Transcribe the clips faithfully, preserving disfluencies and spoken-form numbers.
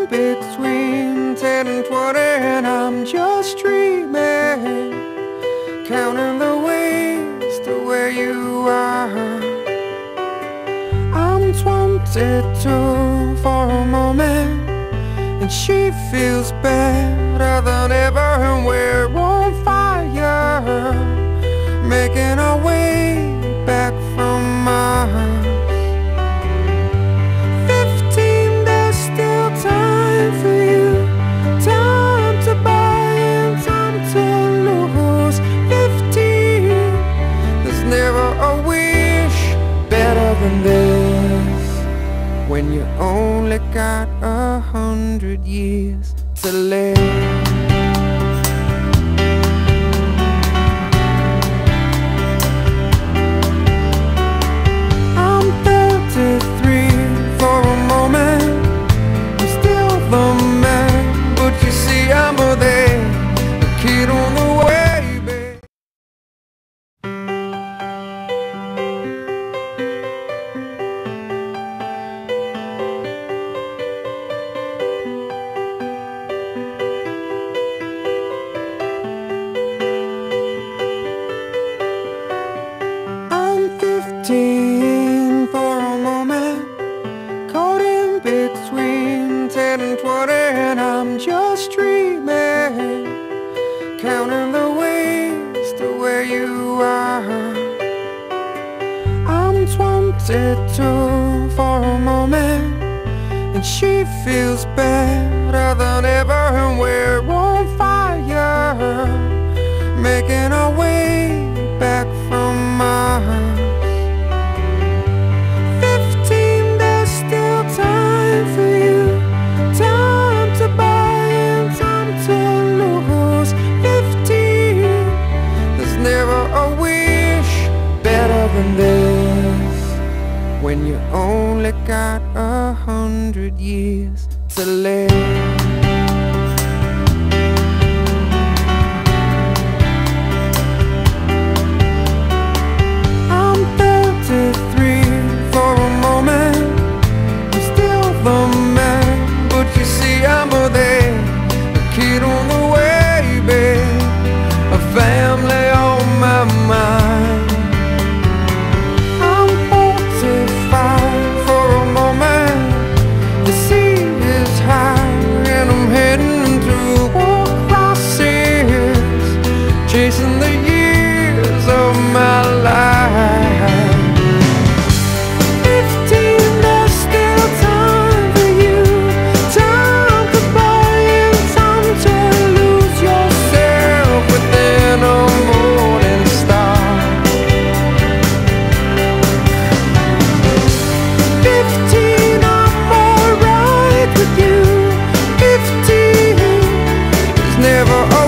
between ten and twenty, and I'm just dreaming, counting the ways to where you are. I'm twenty-two for a moment, and she feels better than ever, and we're on fire, making our way back from Mars. Fifteen, there's still time for you, time to buy and time to lose. Fifteen, there's never a wish better than this, when you only got a hundred years to live. I'm thirty-three for a moment, I'm still the man, but you see I'm a there, a kid on the way, babe. Fifteen for a moment, caught in between ten and twenty, and I'm just dreaming, counting the ways to where you are. I'm twenty-two for a moment, and she feels better than ever, and we're on fire, making our way back from Mars. This, when you only got a hundred years to live. I'm thirty-three for a moment, I'm still the man, but you see I'm a there, a kid on the way, babe, a family on my mind. Chasing the years of my life. Fifteen, there's still time for you, time to buy and time to lose yourself within a morning star. Fifteen, I'm alright with you. Fifteen, there's never a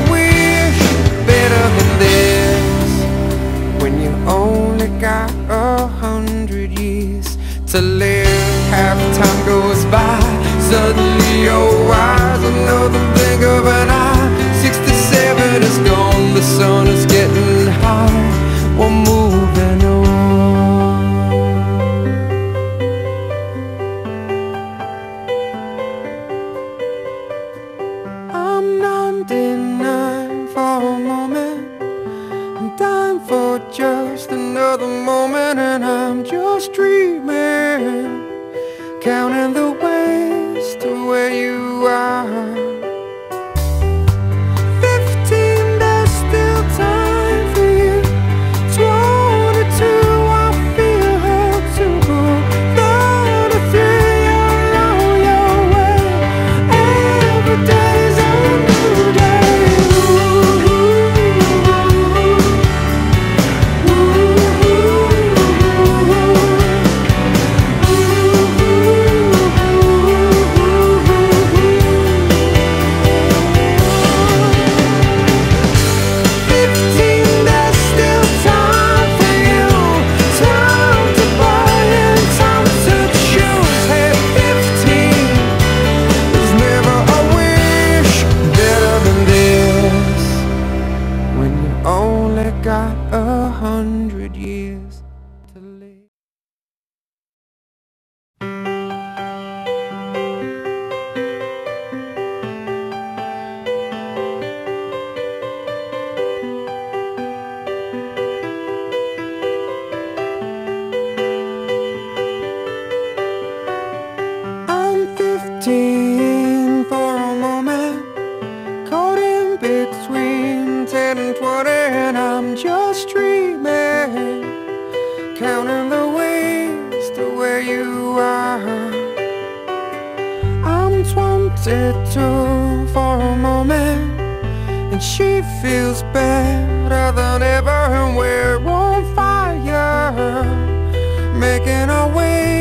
got a hundred years to live. Half time goes by, suddenly you're wise, another blink of an eye. Sixty-seven is gone, the sun is getting high, we're moving on. I'm ninety-nine for a moment, I'm dying for just another moment, and I'm just dreaming, counting the ways to where you are. Fifteen, there's still time for you. Twenty, it too for a moment, and she feels better than ever, and we're on fire, making our way